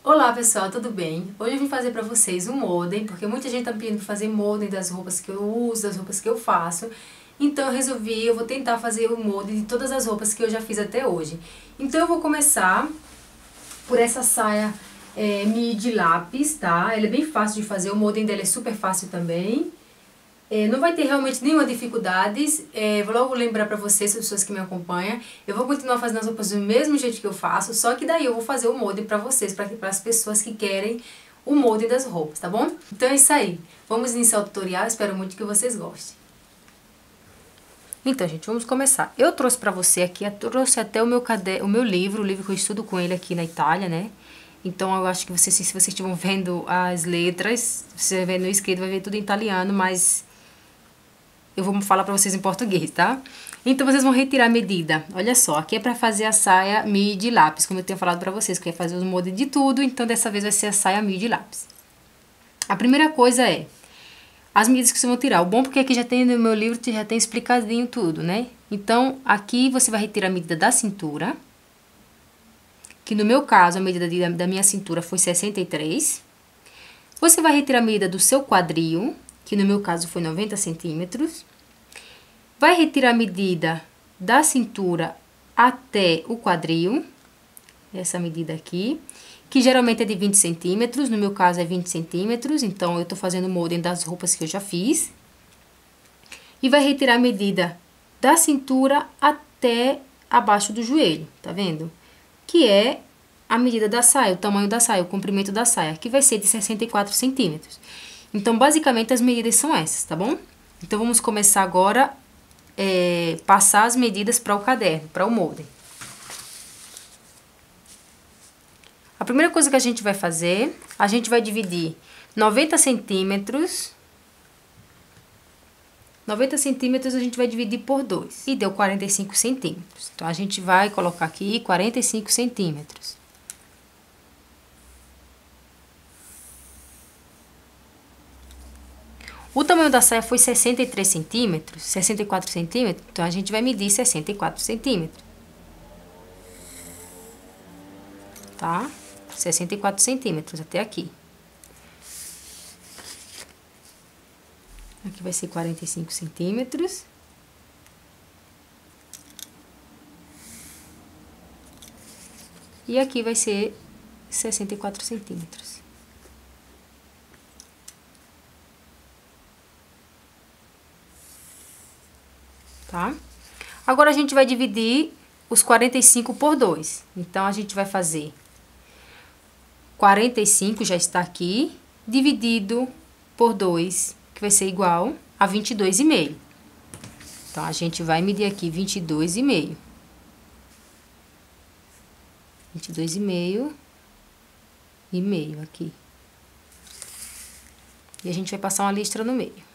Olá pessoal, tudo bem? Hoje eu vim fazer pra vocês um molden, porque muita gente tá me pedindo pra fazer molden das roupas que eu uso, das roupas que eu faço. Então eu vou tentar fazer o molden de todas as roupas que eu já fiz até hoje. Então eu vou começar por essa saia midi lápis, tá? Ela é bem fácil de fazer, o molden dela é super fácil também. Não vai ter realmente nenhuma dificuldade, vou logo lembrar pra vocês, as pessoas que me acompanham, eu vou continuar fazendo as roupas do mesmo jeito que eu faço, só que daí eu vou fazer o molde pra vocês, para as pessoas que querem o molde das roupas, tá bom? Então é isso aí, vamos iniciar o tutorial, espero muito que vocês gostem. Então, gente, vamos começar. Eu trouxe pra você aqui, eu trouxe até o meu livro, o livro que eu estudo com ele aqui na Itália, né? Então, eu acho que vocês, se vocês estiverem vendo as letras, você vê no escrito, vai ver tudo em italiano, mas eu vou falar pra vocês em português, tá? Então, vocês vão retirar a medida. Olha só, aqui é pra fazer a saia midi lápis, como eu tenho falado pra vocês, que eu ia fazer os moldes de tudo, então dessa vez vai ser a saia midi lápis. A primeira coisa é as medidas que vocês vão tirar. O bom porque aqui já tem no meu livro, já tem explicadinho tudo, né? Então, aqui você vai retirar a medida da cintura, que no meu caso, a medida da minha cintura foi 63. Você vai retirar a medida do seu quadril, que no meu caso foi 90 centímetros. Vai retirar a medida da cintura até o quadril, essa medida aqui, que geralmente é de 20 centímetros, no meu caso é 20 centímetros, então eu tô fazendo o molde das roupas que eu já fiz. E vai retirar a medida da cintura até abaixo do joelho, tá vendo? Que é a medida da saia, o tamanho da saia, o comprimento da saia, que vai ser de 64 centímetros. Então, basicamente, as medidas são essas, tá bom? Então, vamos começar agora passar as medidas para o caderno, para o molde. A primeira coisa que a gente vai fazer, a gente vai dividir 90 centímetros. 90 centímetros a gente vai dividir por 2 e deu 45 centímetros. Então, a gente vai colocar aqui 45 centímetros. O tamanho da saia foi 63 centímetros, 64 centímetros, então a gente vai medir 64 centímetros. Tá? 64 centímetros até aqui. Aqui vai ser 45 centímetros. E aqui vai ser 64 centímetros. Tá? Agora, a gente vai dividir os 45 por 2. Então, a gente vai fazer 45, já está aqui, dividido por 2, que vai ser igual a 22,5. Então, a gente vai medir aqui 22,5. 22,5 e meio aqui. E a gente vai passar uma listra no meio.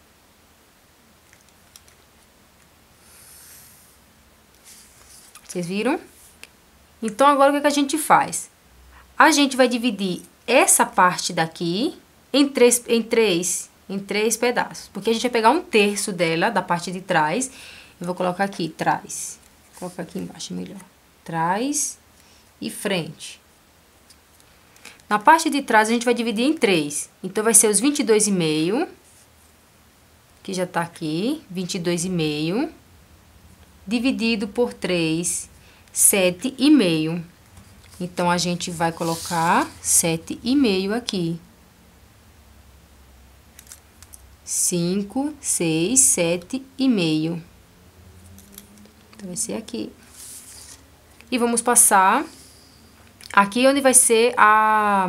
Vocês viram? Então, agora o que a gente faz? A gente vai dividir essa parte daqui em três pedaços. Porque a gente vai pegar 1/3 dela, da parte de trás. Eu vou colocar aqui, trás. Vou colocar aqui embaixo, melhor. Trás e frente. Na parte de trás, a gente vai dividir em 3. Então, vai ser os 22,5. Que já tá aqui, 22,5. Dividido por 3, 7,5. Então, a gente vai colocar 7,5 aqui. 5, 6, 7,5. Então, vai ser aqui. E vamos passar aqui onde vai ser a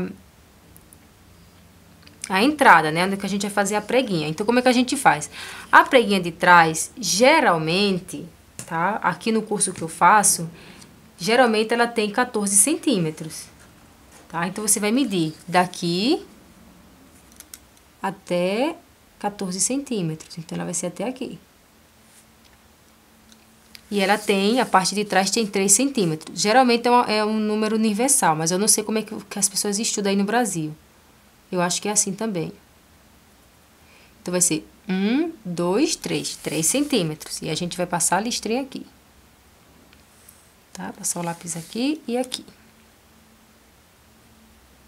entrada, né? Onde que a gente vai fazer a preguinha. Então, como é que a gente faz? A preguinha de trás, geralmente, tá? Aqui no curso que eu faço, geralmente ela tem 14 centímetros, tá? Então, você vai medir daqui até 14 centímetros. Então, ela vai ser até aqui. E ela tem, a parte de trás tem 3 centímetros. Geralmente é um número universal, mas eu não sei como é que as pessoas estudam aí no Brasil. Eu acho que é assim também. Então, vai ser 1, 2, 3. 3 centímetros. E a gente vai passar a listrinha aqui. Tá? Passar o lápis aqui e aqui.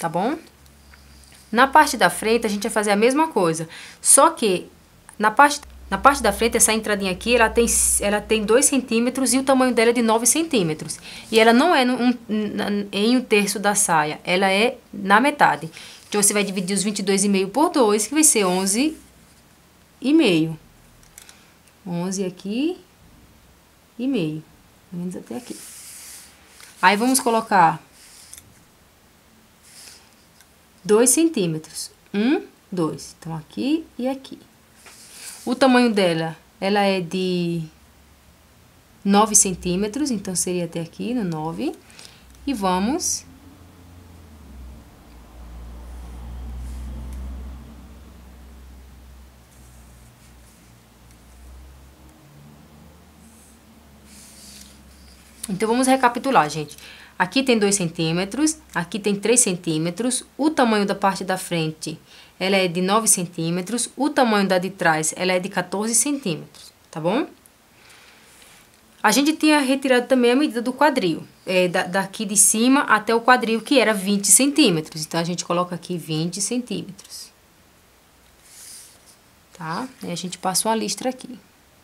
tá bom? Na parte da frente, a gente vai fazer a mesma coisa, só que na parte da frente, essa entradinha aqui, ela tem 2 centímetros e o tamanho dela é de 9 centímetros. E ela não é em um terço da saia, ela é na metade. Então, você vai dividir os 22,5 por 2, que vai ser 11,5. 11 aqui e meio, pelo menos até aqui. Aí, vamos colocar 2 centímetros. 1, 2. Então, aqui e aqui. O tamanho dela, ela é de 9 centímetros, então seria até aqui no 9. E vamos... Então, vamos recapitular, gente. Aqui tem 2 centímetros, aqui tem 3 centímetros. O tamanho da parte da frente, ela é de 9 centímetros. O tamanho da de trás, ela é de 14 centímetros, tá bom? A gente tinha retirado também a medida do quadril. Daqui de cima até o quadril, que era 20 centímetros. Então, a gente coloca aqui 20 centímetros. Tá? E a gente passa uma listra aqui.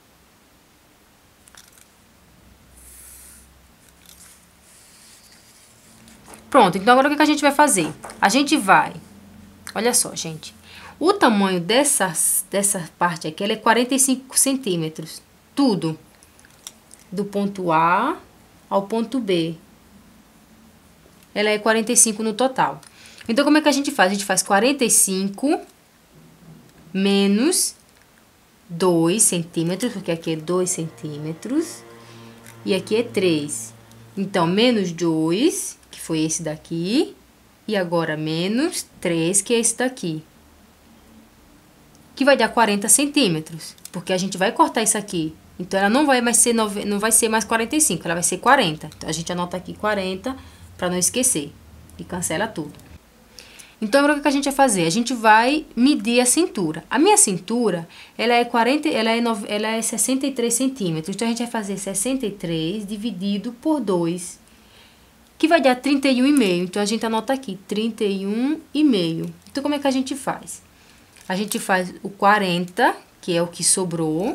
Pronto, então agora o que a gente vai fazer? A gente vai... Olha só, gente. O tamanho dessa parte aqui, ela é 45 centímetros. Tudo. Do ponto A ao ponto B. Ela é 45 no total. Então, como é que a gente faz? A gente faz 45 menos 2 centímetros, porque aqui é 2 centímetros. E aqui é 3. Então, menos 2... que foi esse daqui, e agora menos 3, que é esse daqui, que vai dar 40 centímetros, porque a gente vai cortar isso aqui, então ela não vai mais ser 45, ela vai ser 40, então a gente anota aqui 40, para não esquecer, e cancela tudo. Então, agora o que a gente vai fazer? A gente vai medir a cintura. A minha cintura, ela é 63 centímetros, então a gente vai fazer 63 dividido por 2, que vai dar 31,5. Então, a gente anota aqui, 31,5. Então, como é que a gente faz? A gente faz o 40, que é o que sobrou.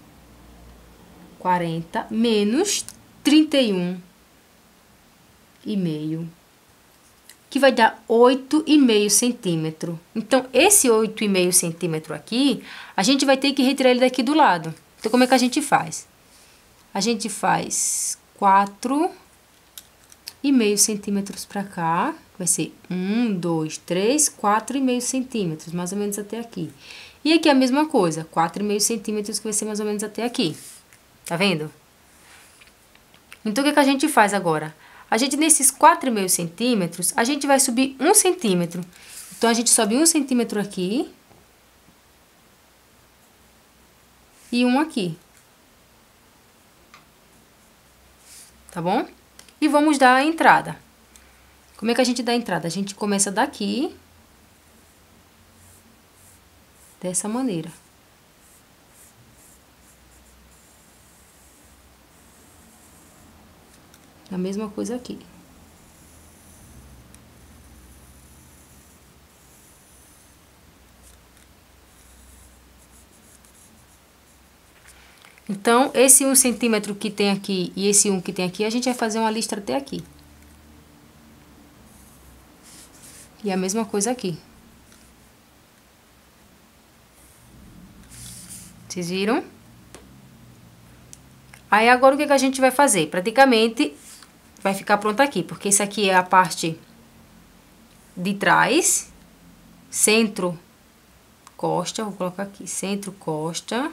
40 menos 31,5. Que vai dar 8,5 centímetro. Então, esse 8,5 centímetro aqui, a gente vai ter que retirar ele daqui do lado. Então, como é que a gente faz? A gente faz 4,5 centímetros pra cá, vai ser 1, 2, 3, 4,5 centímetros, mais ou menos até aqui. E aqui a mesma coisa, 4,5 centímetros, que vai ser mais ou menos até aqui. Tá vendo? Então, o que a gente faz agora? A gente, nesses 4,5 centímetros, a gente vai subir 1 centímetro. Então, a gente sobe 1 centímetro aqui. E 1 aqui. Tá bom? E vamos dar a entrada. Como é que a gente dá a entrada? A gente começa daqui. Dessa maneira. A mesma coisa aqui. Então, esse 1 centímetro que tem aqui e esse 1 que tem aqui, a gente vai fazer uma listra até aqui. E a mesma coisa aqui. Vocês viram? Aí, agora, o que a gente vai fazer? Praticamente, vai ficar pronto aqui, porque isso aqui é a parte de trás. Centro, costa, vou colocar aqui, centro, costa.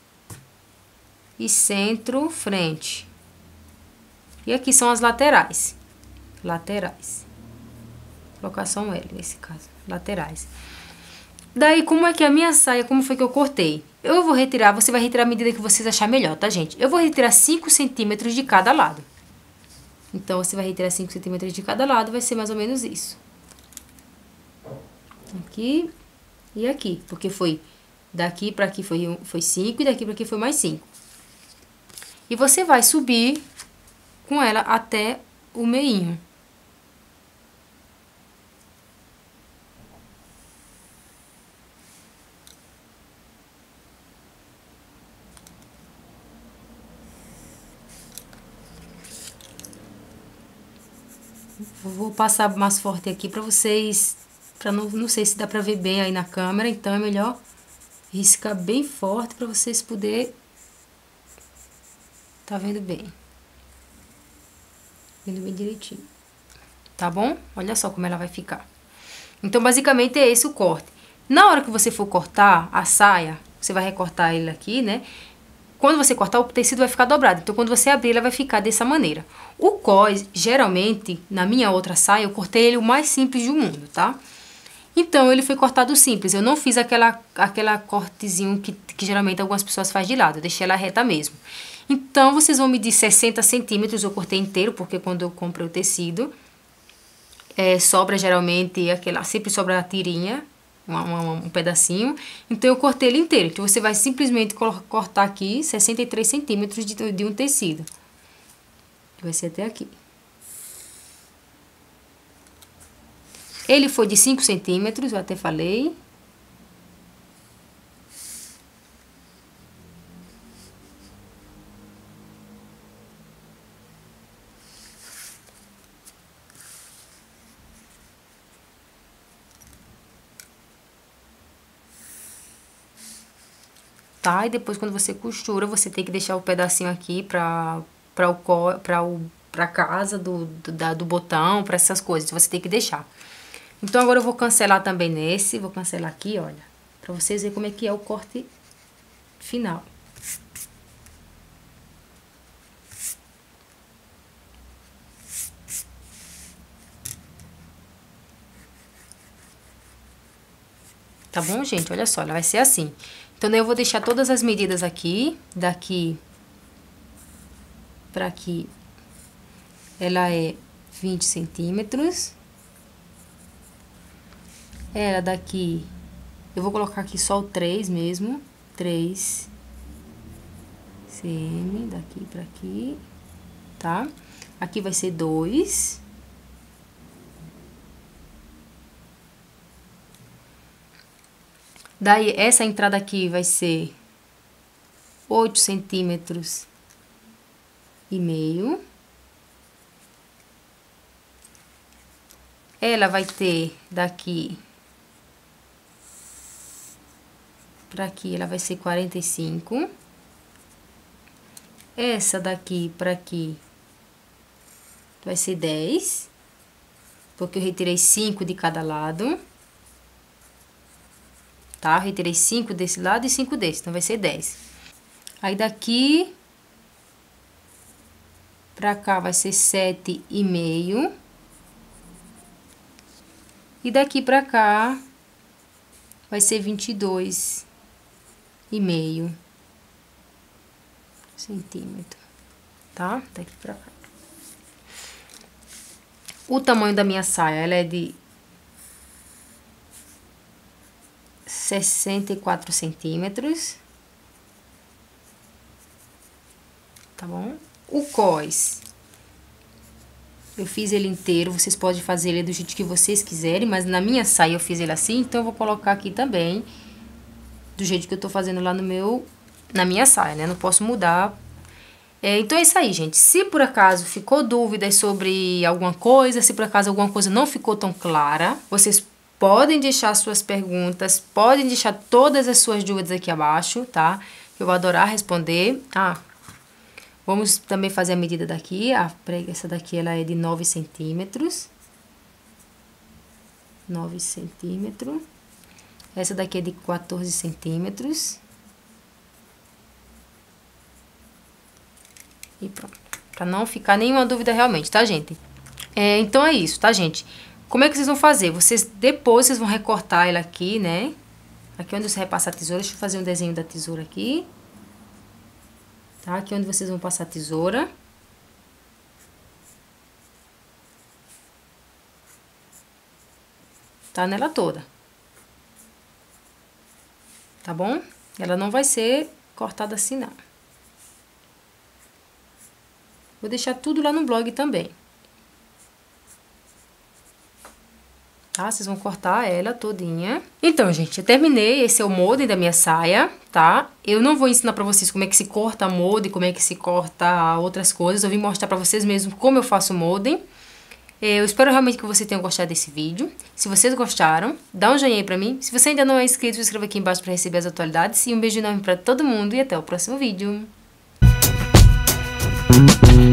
E centro, frente. E aqui são as laterais. Laterais. Vou colocar só um L nesse caso. Laterais. Daí, como é que a minha saia, como foi que eu cortei? Eu vou retirar, você vai retirar a medida que vocês acharem melhor, tá, gente? Eu vou retirar 5 centímetros de cada lado. Então, você vai retirar 5 centímetros de cada lado, vai ser mais ou menos isso. Aqui e aqui, porque foi daqui pra aqui foi 5 e daqui pra aqui foi mais 5. E você vai subir com ela até o meinho. Vou passar mais forte aqui pra vocês, não sei se dá pra ver bem aí na câmera, então é melhor riscar bem forte pra vocês poderem tá vendo bem. Vendo bem direitinho. Tá bom? Olha só como ela vai ficar. Então, basicamente, é esse o corte. Na hora que você for cortar a saia, você vai recortar ele aqui, né? Quando você cortar, o tecido vai ficar dobrado. Então, quando você abrir, ela vai ficar dessa maneira. O cós, geralmente, na minha outra saia, eu cortei ele o mais simples do mundo, tá? Então, ele foi cortado simples. Eu não fiz aquela cortezinho que geralmente algumas pessoas fazem de lado. Eu deixei ela reta mesmo. Então, vocês vão medir 60 centímetros. Eu cortei inteiro, porque quando eu comprei o tecido, sobra geralmente sempre sobra a tirinha, um pedacinho. Então, eu cortei ele inteiro. Então, você vai simplesmente cortar aqui 63 centímetros de um tecido. Vai ser até aqui. Ele foi de 5 centímetros, eu até falei. Tá? E depois, quando você costura, você tem que deixar o pedacinho aqui pra casa do botão, pra essas coisas. Você tem que deixar. Então, agora eu vou cancelar também nesse. Vou cancelar aqui, olha. Pra vocês verem como é que é o corte final. Tá bom, gente? Olha só, ela vai ser assim. Então, daí eu vou deixar todas as medidas aqui. Daqui pra aqui. Ela é 20 centímetros. Ela daqui, eu vou colocar aqui só o 3 mesmo. 3 cm, daqui pra aqui, tá? Aqui vai ser 2. Daí, essa entrada aqui vai ser 8 centímetros e meio. Ela vai ter daqui pra aqui, ela vai ser 45. Essa daqui pra aqui vai ser 10. Porque eu retirei 5 de cada lado. Tá? Retirei 5 desse lado e 5 desse, então vai ser 10. Aí daqui pra cá vai ser 7,5. E daqui pra cá vai ser 22,5 centímetros, tá? Daqui pra cá. O tamanho da minha saia, ela é de 64 centímetros. Tá bom? O cós, eu fiz ele inteiro, vocês podem fazer ele do jeito que vocês quiserem, mas na minha saia eu fiz ele assim, então eu vou colocar aqui também, do jeito que eu tô fazendo lá na minha saia, né? Não posso mudar. Então é isso aí, gente. Se por acaso ficou dúvidas sobre alguma coisa, se por acaso alguma coisa não ficou tão clara, vocês podem deixar suas perguntas, podem deixar todas as suas dúvidas aqui abaixo, tá? Eu vou adorar responder. Vamos também fazer a medida daqui. Essa daqui, ela é de 9 centímetros. 9 centímetros. Essa daqui é de 14 centímetros. E pronto. Pra não ficar nenhuma dúvida realmente, tá, gente? Então é isso, tá, gente? Como é que vocês vão fazer? Depois vocês vão recortar ela aqui, né? Aqui onde você repassa a tesoura. Deixa eu fazer um desenho da tesoura aqui. Tá? Aqui onde vocês vão passar a tesoura. Tá nela toda. Tá bom? Ela não vai ser cortada assim, não. Vou deixar tudo lá no blog também. Tá? Vocês vão cortar ela todinha. Então, gente, eu terminei. Esse é o molde da minha saia, tá? Eu não vou ensinar pra vocês como é que se corta molde, como é que se corta outras coisas. Eu vim mostrar pra vocês mesmo como eu faço molde. Eu espero realmente que vocês tenham gostado desse vídeo. Se vocês gostaram, dá um joinha aí pra mim. Se você ainda não é inscrito, se inscreva aqui embaixo pra receber as atualidades. E um beijo enorme pra todo mundo e até o próximo vídeo.